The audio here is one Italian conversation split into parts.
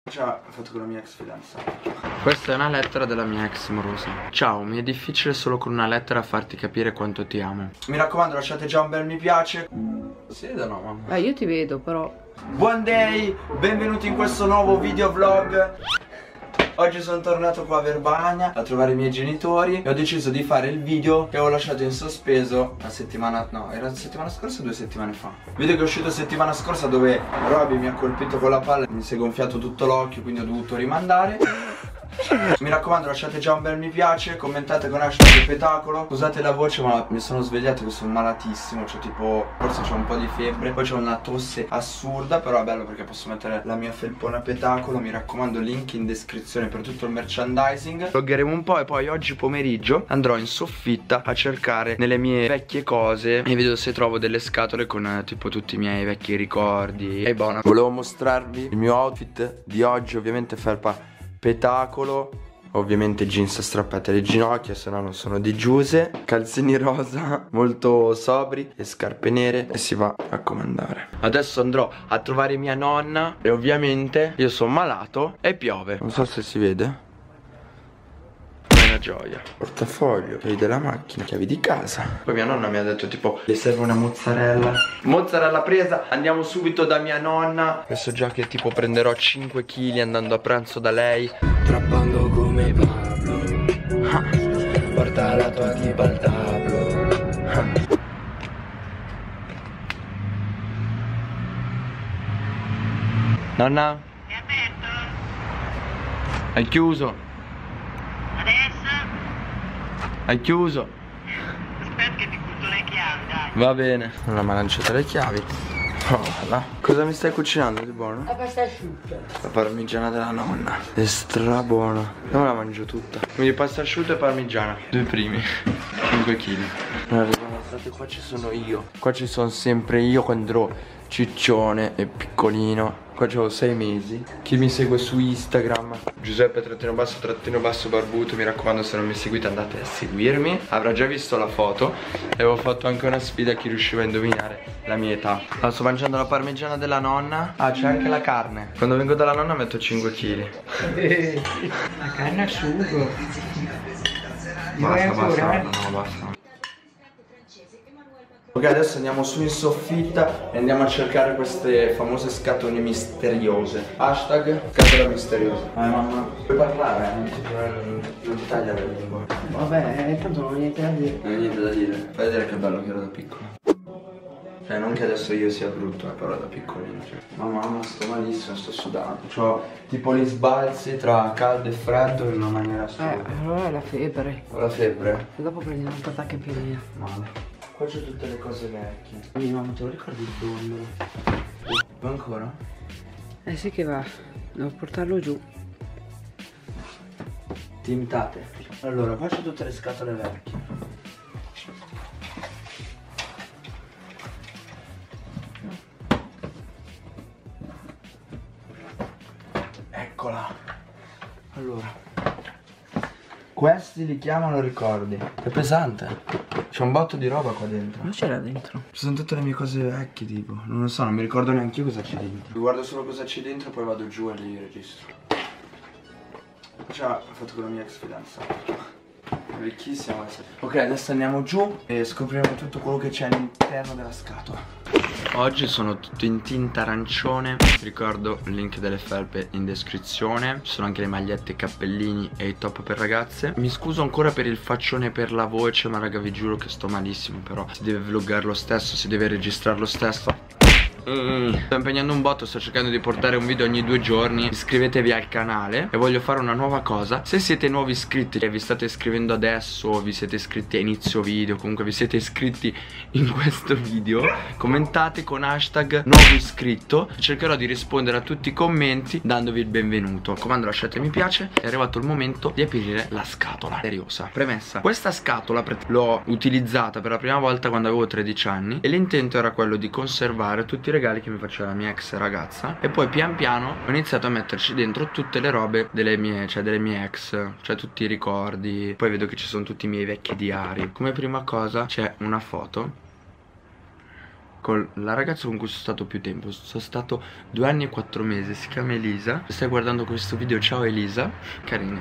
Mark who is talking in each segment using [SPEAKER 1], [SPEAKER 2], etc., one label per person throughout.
[SPEAKER 1] Già ho fatto con la mia ex fidanzata.
[SPEAKER 2] Questa è una lettera della mia ex morosa. Ciao, mi è difficile solo con una lettera farti capire quanto ti amo.
[SPEAKER 1] Mi raccomando, lasciate già un bel mi piace.
[SPEAKER 2] Si vede o no, mamma?
[SPEAKER 3] Io ti vedo però.
[SPEAKER 1] Buon day, benvenuti in questo nuovo video vlog. Oggi sono tornato qua a Verbania a trovare i miei genitori e ho deciso di fare il video che avevo lasciato in sospeso la settimana, no, era la settimana scorsa o 2 settimane fa. Video che è uscito settimana scorsa dove Roby mi ha colpito con la palla e mi si è gonfiato tutto l'occhio, quindi ho dovuto rimandare. Mi raccomando, lasciate già un bel mi piace, commentate con hashtag Petacolo. Scusate la voce ma mi sono svegliato che sono malatissimo, cioè tipo forse c'ho un po' di febbre, poi c'ho una tosse assurda, però è bello perché posso mettere la mia felpona Petacolo. Mi raccomando, link in descrizione per tutto il merchandising. Vloggeremo un po' e poi oggi pomeriggio andrò in soffitta a cercare nelle mie vecchie cose e vedo se trovo delle scatole con tipo tutti i miei vecchi ricordi. E buona. Volevo mostrarvi il mio outfit di oggi, ovviamente felpa Petacolo, ovviamente jeans strappate alle ginocchia, se no non sono di Giuse, calzini rosa molto sobri e scarpe nere e si va a comandare. Adesso andrò a trovare mia nonna e ovviamente io sono malato e piove. Non so se si vede. Una gioia. Portafoglio, chiavi della macchina, chiavi di casa. Poi mia nonna mi ha detto tipo le serve una mozzarella. Mozzarella presa, andiamo subito da mia nonna. Adesso già che tipo prenderò 5 kg andando a pranzo da lei. Trappando come Pablo. Porta la tua tipa al tablo. Nonna?
[SPEAKER 4] È aperto?
[SPEAKER 1] Hai chiuso?
[SPEAKER 4] Adesso?
[SPEAKER 1] Hai chiuso?
[SPEAKER 4] Aspetta che ti butto le chiavi, dai.
[SPEAKER 1] Va bene. Non mi ha lanciato le chiavi. Oh, là. Cosa mi stai cucinando di buono?
[SPEAKER 3] La pasta asciutta.
[SPEAKER 1] La parmigiana della nonna. È stra buona. Io me la mangio tutta. Quindi pasta asciutta e parmigiana. Due primi. 5 kg. Guardate, qua ci sono io. Qua ci sono sempre io quando ero ciccione e piccolino. Qua c'ho 6 mesi. Chi mi segue su Instagram, Giuseppe _basso barbuto. Mi raccomando, se non mi seguite andate a seguirmi. Avrà già visto la foto. E avevo fatto anche una sfida a chi riusciva a indovinare la mia età. Allora, sto mangiando la parmigiana della nonna. Ah, c'è anche la carne. Quando vengo dalla nonna metto 5 kg.
[SPEAKER 3] La carne a sugo.
[SPEAKER 1] Basta. Ok, adesso andiamo su in soffitta e andiamo a cercare queste famose scatole misteriose. Hashtag scatola misteriosa. Mamma, puoi parlare, non ti taglia la lingua.
[SPEAKER 3] Vabbè, tanto non ho niente da dire.
[SPEAKER 1] Non hai niente da dire. Fai vedere che bello che ero da piccolo. Cioè, non che adesso io sia brutto, però da piccolino. Cioè. Mamma, sto malissimo, sto sudando. C'ho tipo gli sbalzi tra caldo e freddo in una maniera assurda.
[SPEAKER 3] Allora è la febbre.
[SPEAKER 1] Ho la febbre?
[SPEAKER 3] E dopo prendi un'altra attacca epidemia.
[SPEAKER 1] Male. Qua c'ho tutte le cose vecchie.
[SPEAKER 3] Quindi mamma, te lo ricordi il dondolo?
[SPEAKER 1] Va ancora?
[SPEAKER 3] Sì che va. Devo portarlo giù.
[SPEAKER 1] Team Tate. Allora, qua c'ho tutte le scatole vecchie. Eccola. Allora, questi li chiamano ricordi. È pesante. C'è un botto di roba qua dentro.
[SPEAKER 3] Ma c'era dentro?
[SPEAKER 1] Ci sono tutte le mie cose vecchie, tipo. Non lo so, non mi ricordo neanche io cosa c'è dentro. Guardo solo cosa c'è dentro e poi vado giù e li registro. Già ho fatto con la mia ex fidanzata. Ricchissima questa. Ok, adesso andiamo giù e scopriremo tutto quello che c'è all'interno della scatola. Oggi sono tutto in tinta arancione. Ricordo il link delle felpe in descrizione. Ci sono anche le magliette, i cappellini e i top per ragazze. Mi scuso ancora per il faccione per la voce, ma raga vi giuro che sto malissimo. Però si deve vloggare lo stesso, si deve registrare lo stesso. Sto impegnando un botto, sto cercando di portare un video ogni 2 giorni. Iscrivetevi al canale. E voglio fare una nuova cosa. Se siete nuovi iscritti e vi state iscrivendo adesso, vi siete iscritti a inizio video, comunque vi siete iscritti in questo video, commentate con hashtag nuovo iscritto. Cercherò di rispondere a tutti i commenti dandovi il benvenuto. Mi raccomando, lasciate mi piace. È arrivato il momento di aprire la scatola misteriosa. Premessa: questa scatola l'ho utilizzata per la prima volta quando avevo 13 anni e l'intento era quello di conservare tutti i regali che mi faceva la mia ex ragazza. E poi pian piano ho iniziato a metterci dentro tutte le robe delle mie ex, cioè tutti i ricordi. Poi vedo che ci sono tutti i miei vecchi diari. Come prima cosa c'è una foto
[SPEAKER 2] con la ragazza con cui sono stato più tempo. Sono stato 2 anni e 4 mesi. Si chiama Elisa. Se stai guardando questo video, ciao Elisa. Carina.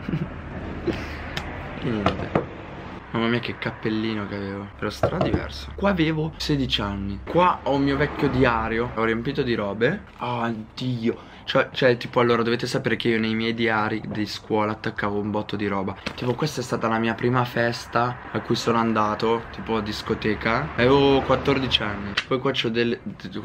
[SPEAKER 2] E niente. Mamma mia che cappellino che avevo. Però stra diverso. Qua avevo 16 anni. Qua ho il mio vecchio diario. Ho riempito di robe. Oh Dio. Cioè tipo allora dovete sapere che io nei miei diari di scuola attaccavo un botto di roba. Tipo questa è stata la mia prima festa a cui sono andato, tipo a discoteca. Avevo 14 anni. Poi qua c'ho delle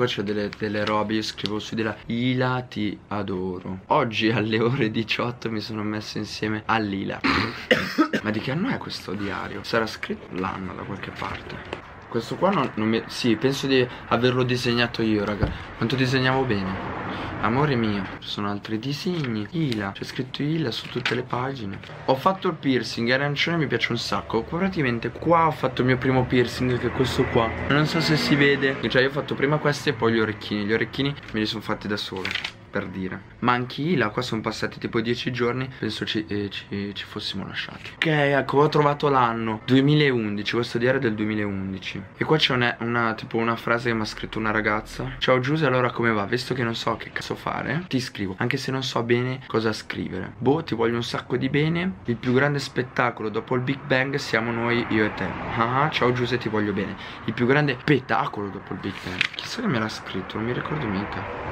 [SPEAKER 2] robe. Io scrivo su di là: Ila ti adoro. Oggi alle ore 18 mi sono messo insieme a Lila. Ma di che anno è questo diario? Sarà scritto l'anno da qualche parte. Questo qua non mi... Sì, penso di averlo disegnato io, raga. Quanto disegnavo bene. Amore mio. Ci sono altri disegni. Ila. C'è scritto Ila su tutte le pagine. Ho fatto il piercing arancione, mi piace un sacco. Praticamente qua ho fatto il mio primo piercing, che è questo qua. Non so se si vede. Cioè io ho fatto prima questi e poi gli orecchini. Gli orecchini me li sono fatti da solo, per dire. Ma anche Ila, qua sono passati tipo 10 giorni. Penso ci fossimo lasciati. Ok, ecco, ho trovato l'anno 2011. Questo diario è del 2011. E qua c'è una frase che mi ha scritto una ragazza. Ciao Giuse, allora come va? Visto che non so che cazzo fare, ti scrivo, anche se non so bene cosa scrivere. Boh, ti voglio un sacco di bene. Il più grande spettacolo dopo il Big Bang siamo noi, io e te. Ah, ciao Giuse, ti voglio bene. Il più grande spettacolo dopo il Big Bang. Chissà che me l'ha scritto, non mi ricordo mica.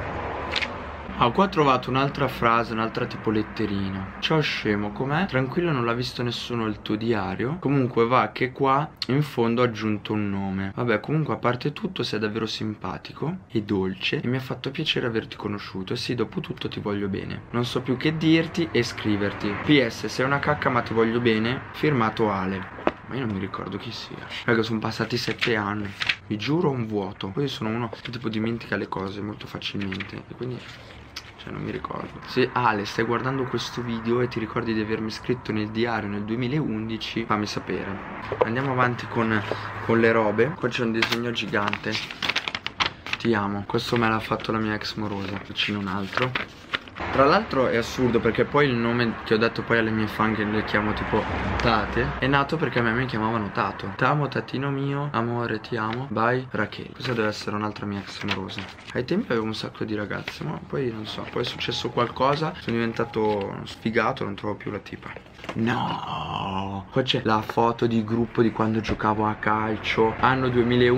[SPEAKER 2] Ah, qua ho trovato un'altra frase, un'altra tipo letterina. Ciao scemo, com'è? Tranquillo, non l'ha visto nessuno il tuo diario. Comunque va che qua in fondo ho aggiunto un nome. Vabbè, comunque a parte tutto sei davvero simpatico e dolce e mi ha fatto piacere averti conosciuto. E sì, dopo tutto ti voglio bene. Non so più che dirti e scriverti. PS, sei una cacca ma ti voglio bene. Firmato Ale. Ma io non mi ricordo chi sia. Raga, sono passati 7 anni. Vi giuro, un vuoto. Poi sono uno che tipo dimentica le cose molto facilmente. E quindi... non mi ricordo. Se Ale stai guardando questo video e ti ricordi di avermi scritto nel diario nel 2011, fammi sapere. Andiamo avanti con le robe. Qua c'è un disegno gigante. Ti amo. Questo me l'ha fatto la mia ex morosa. Vicino un altro. Tra l'altro è assurdo perché poi il nome che ho dato poi alle mie fan, che le chiamo tipo Tate, è nato perché a me mi chiamavano Tato. T'amo tatino mio, amore ti amo, bye Rachele. Questa deve essere un'altra mia ex amorosa. Ai tempi avevo un sacco di ragazze, ma poi non so, poi è successo qualcosa, sono diventato sfigato, non trovo più la tipa. No, qua c'è la foto di gruppo di quando giocavo a calcio, anno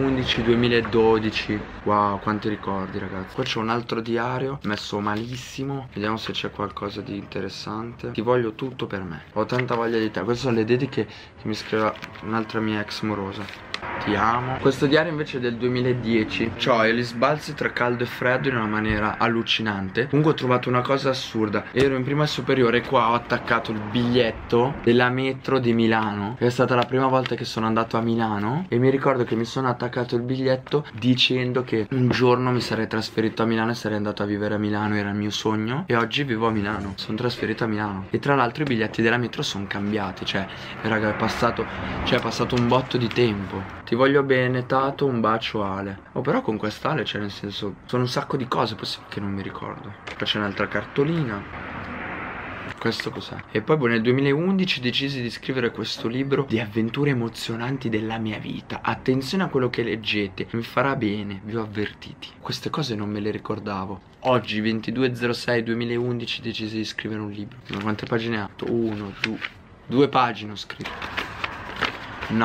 [SPEAKER 2] 2011-2012. Wow, quanti ricordi ragazzi. Qua c'è un altro diario messo malissimo. Vediamo se c'è qualcosa di interessante. Ti voglio tutto per me, ho tanta voglia di te. Queste sono le dediche che mi scriveva un'altra mia ex morosa. Ti amo. Questo diario invece è del 2010. Cioè gli sbalzi tra caldo e freddo in una maniera allucinante. Comunque ho trovato una cosa assurda. Ero in prima superiore e qua ho attaccato il biglietto della metro di Milano. È stata la prima volta che sono andato a Milano. E mi ricordo che mi sono attaccato il biglietto dicendo che un giorno mi sarei trasferito a Milano e sarei andato a vivere a Milano. Era il mio sogno. E oggi vivo a Milano. Sono trasferito a Milano. E tra l'altro i biglietti della metro sono cambiati. Cioè raga, è passato un botto di tempo. Ti voglio bene Tato, un bacio Ale. Oh, però con quest'Ale, cioè nel senso, sono un sacco di cose possibili che non mi ricordo. Qua c'è un'altra cartolina. Questo cos'è? E poi nel 2011 decisi di scrivere questo libro di avventure emozionanti della mia vita. Attenzione a quello che leggete, mi farà bene, vi ho avvertiti. Queste cose non me le ricordavo. Oggi 22/06/2011 decisi di scrivere un libro. Ma quante pagine ha? 1, 2 pagine ho scritto. No,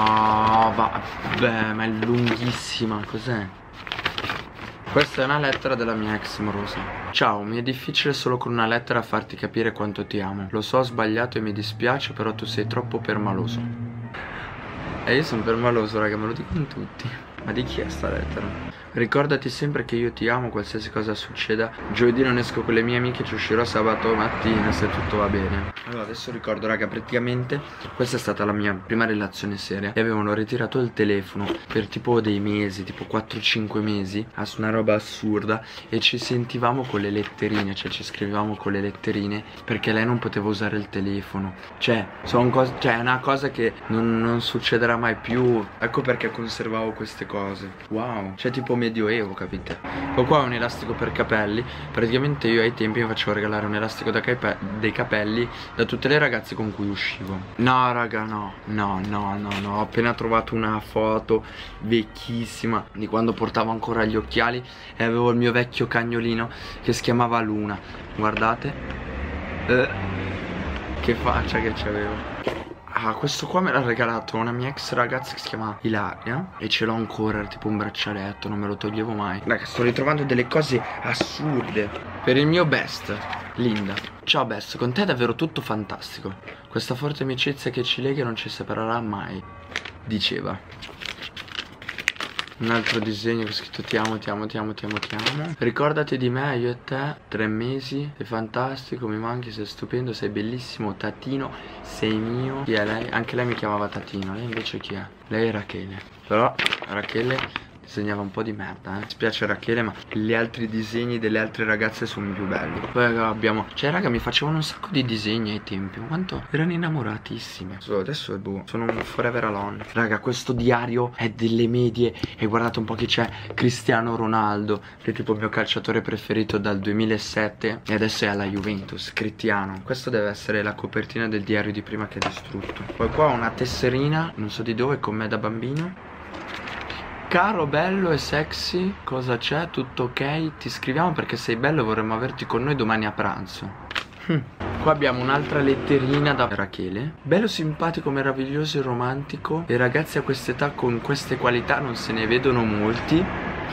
[SPEAKER 2] vabbè, ma è lunghissima, cos'è? Questa è una lettera della mia ex morosa. Ciao, mi è difficile solo con una lettera farti capire quanto ti amo. Lo so, ho sbagliato e mi dispiace, però tu sei troppo permaloso. E io sono permaloso, raga, me lo dicono tutti. Ma di chi è sta lettera? Ricordati sempre che io ti amo, qualsiasi cosa succeda. Giovedì non esco con le mie amiche, ci uscirò sabato mattina se tutto va bene. Allora adesso ricordo, raga, praticamente questa è stata la mia prima relazione seria. E avevano ritirato il telefono per tipo dei mesi, tipo 4-5 mesi, una roba assurda. E ci sentivamo con le letterine, cioè ci scrivevamo con le letterine, perché lei non poteva usare il telefono. Cioè, è una cosa che non succederà mai più. Ecco perché conservavo queste cose. Wow. Cioè tipo medioevo, capite? Poi qua è un elastico per capelli. Praticamente io ai tempi mi facevo regalare un elastico dei capelli da tutte le ragazze con cui uscivo. No raga, no, ho appena trovato una foto vecchissima di quando portavo ancora gli occhiali e avevo il mio vecchio cagnolino che si chiamava Luna. Guardate che faccia che c'avevo. Ah, questo qua me l'ha regalato una mia ex ragazza che si chiama Ilaria e ce l'ho ancora, era tipo un braccialetto, non me lo toglievo mai. Raga, sto ritrovando delle cose assurde. Per il mio best, Linda. Ciao best, con te è davvero tutto fantastico. Questa forte amicizia che ci lega non ci separerà mai, diceva. Un altro disegno che ho scritto ti amo. Ricordati di me, io e te, 3 mesi, sei fantastico, mi manchi, sei stupendo, sei bellissimo, Tatino, sei mio. Chi è lei? Anche lei mi chiamava Tatino, lei invece chi è? Lei è Rachele. Però Rachele disegnava un po' di merda, Mi spiace Rachele, ma gli altri disegni delle altre ragazze sono più belli. Poi abbiamo, cioè raga, mi facevano un sacco di disegni ai tempi, quanto erano innamoratissime. Adesso è boh, sono un forever alone. Raga, questo diario è delle medie e guardate un po' chi c'è. Cristiano Ronaldo, che è tipo il mio calciatore preferito dal 2007 e adesso è alla Juventus. Cristiano. Questo deve essere la copertina del diario di prima che è distrutto. Poi qua ho una tesserina, non so di dove, con me da bambino. Caro, bello e sexy, cosa c'è? Tutto ok? Ti scriviamo perché sei bello e vorremmo averti con noi domani a pranzo. Qua abbiamo un'altra letterina da Rachele. Bello, simpatico, meraviglioso e romantico. E ragazzi a quest'età con queste qualità non se ne vedono molti.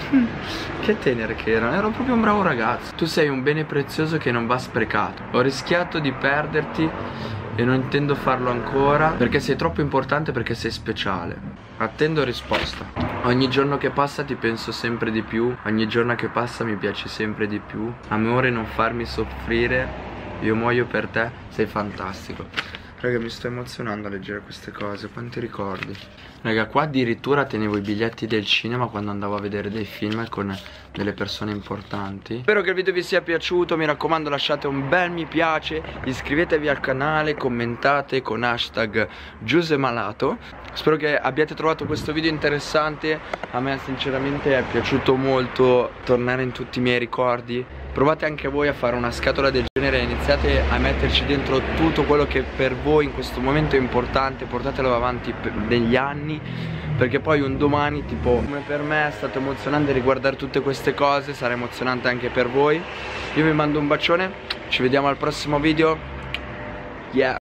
[SPEAKER 2] Che tenere che erano, ero proprio un bravo ragazzo. Tu sei un bene prezioso che non va sprecato. Ho rischiato di perderti e non intendo farlo ancora perché sei troppo importante, perché sei speciale. Attendo risposta. Ogni giorno che passa ti penso sempre di più. Ogni giorno che passa mi piaci sempre di più. Amore, non farmi soffrire, io muoio per te, sei fantastico. Raga, mi sto emozionando a leggere queste cose, quanti ricordi. Raga, qua addirittura tenevo i biglietti del cinema quando andavo a vedere dei film con delle persone importanti. Spero che il video vi sia piaciuto, mi raccomando lasciate un bel mi piace, iscrivetevi al canale, commentate con hashtag #Giusemalato. Spero che abbiate trovato questo video interessante. A me sinceramente è piaciuto molto tornare in tutti i miei ricordi. Provate anche voi a fare una scatola del genere e iniziate a metterci dentro tutto quello che per voi in questo momento è importante. Portatelo avanti negli anni, perché poi un domani, tipo come per me è stato emozionante riguardare tutte queste cose, sarà emozionante anche per voi. Io vi mando un bacione, ci vediamo al prossimo video. Yeah.